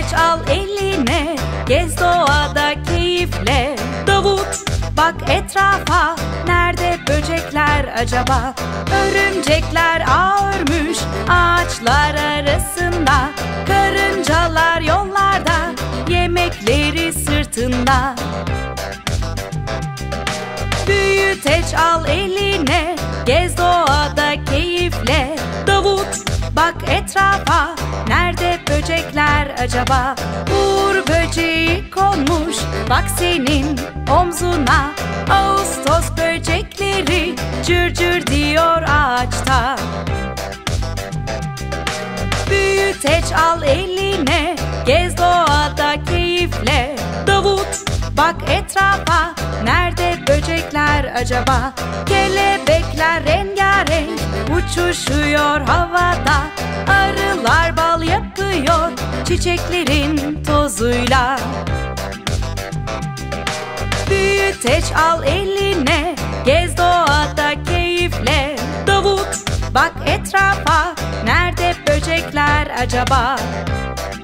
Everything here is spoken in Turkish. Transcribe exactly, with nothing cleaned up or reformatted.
Büyüteç al eline, gez doğada keyifle. Davut, bak etrafa, nerede böcekler acaba? Örümcekler ağ örmüş ağaçlar arasında. Karıncalar yollarda, yemekleri sırtında. Büyüteç al eline, gez doğada keyifle. Davut, bak etrafa, nerede böcekler acaba? Uğur böceği konmuş, bak senin omzuna. Ağustos böcekleri cır cır diyor ağaçta. Büyüteç al eline, gez doğada keyifle. Davut, bak etrafa, nerede böcekler acaba? Kelebekler rengarenk uçuşuyor havada. Arılar bal yapıyor çiçeklerin tozuyla. Büyüteç al eline, gez doğada keyifle. Davut, bak etrafa, nerede böcekler acaba?